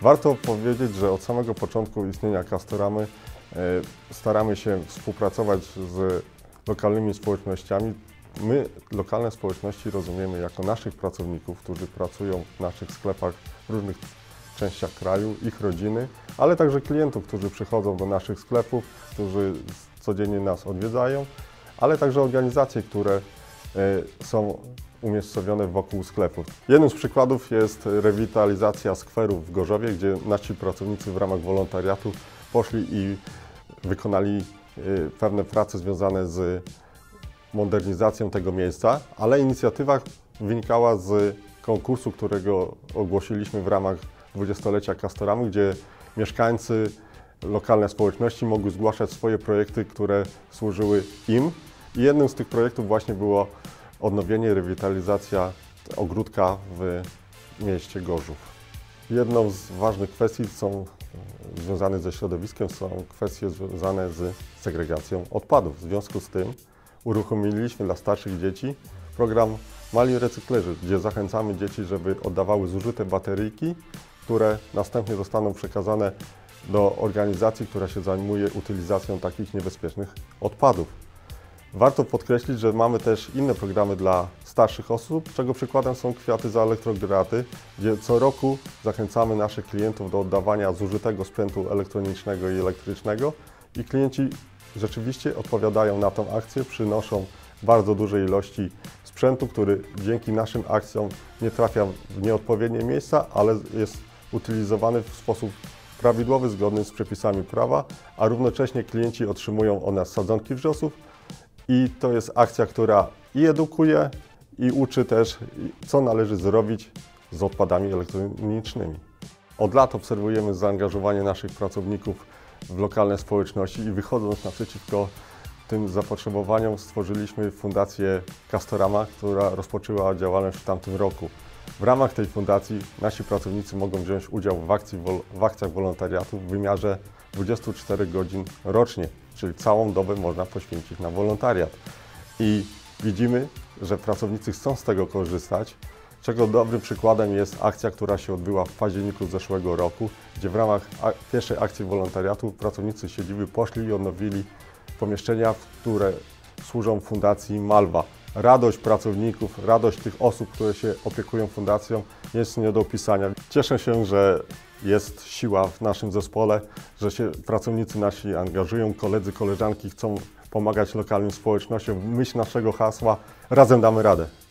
Warto powiedzieć, że od samego początku istnienia Castoramy staramy się współpracować z lokalnymi społecznościami. My lokalne społeczności rozumiemy jako naszych pracowników, którzy pracują w naszych sklepach w różnych częściach kraju, ich rodziny, ale także klientów, którzy przychodzą do naszych sklepów, którzy codziennie nas odwiedzają, ale także organizacje, które są umiejscowione wokół sklepów. Jednym z przykładów jest rewitalizacja skwerów w Gorzowie, gdzie nasi pracownicy w ramach wolontariatu poszli i wykonali pewne prace związane z modernizacją tego miejsca, ale inicjatywa wynikała z konkursu, którego ogłosiliśmy w ramach 20-lecia Castoramy, gdzie mieszkańcy, lokalne społeczności mogły zgłaszać swoje projekty, które służyły im. I jednym z tych projektów właśnie było odnowienie, rewitalizacja ogródka w mieście Gorzów. Jedną z ważnych kwestii związanych ze środowiskiem są kwestie związane z segregacją odpadów. W związku z tym uruchomiliśmy dla starszych dzieci program Mali Recyklerzy, gdzie zachęcamy dzieci, żeby oddawały zużyte bateryjki, które następnie zostaną przekazane do organizacji, która się zajmuje utylizacją takich niebezpiecznych odpadów. Warto podkreślić, że mamy też inne programy dla starszych osób, czego przykładem są Kwiaty za elektrograty, gdzie co roku zachęcamy naszych klientów do oddawania zużytego sprzętu elektronicznego i elektrycznego i klienci rzeczywiście odpowiadają na tę akcję, przynoszą bardzo duże ilości sprzętu, który dzięki naszym akcjom nie trafia w nieodpowiednie miejsca, ale jest utylizowany w sposób prawidłowy, zgodny z przepisami prawa, a równocześnie klienci otrzymują od nas sadzonki wrzosów i to jest akcja, która i edukuje, i uczy też, co należy zrobić z odpadami elektronicznymi. Od lat obserwujemy zaangażowanie naszych pracowników w lokalne społeczności i wychodząc naprzeciwko tym zapotrzebowaniom stworzyliśmy Fundację Castorama, która rozpoczęła działalność w tamtym roku. W ramach tej fundacji nasi pracownicy mogą wziąć udział w akcjach wolontariatu w wymiarze 24 godzin rocznie, czyli całą dobę można poświęcić na wolontariat. I widzimy, że pracownicy chcą z tego korzystać, czego dobrym przykładem jest akcja, która się odbyła w październiku zeszłego roku, gdzie w ramach pierwszej akcji wolontariatu pracownicy siedziby poszli i odnowili pomieszczenia, które służą Fundacji Malwa. Radość pracowników, radość tych osób, które się opiekują fundacją jest nie do opisania. Cieszę się, że jest siła w naszym zespole, że się pracownicy nasi angażują, koledzy, koleżanki chcą pomagać lokalnym społecznościom w myśl naszego hasła „Razem damy radę”.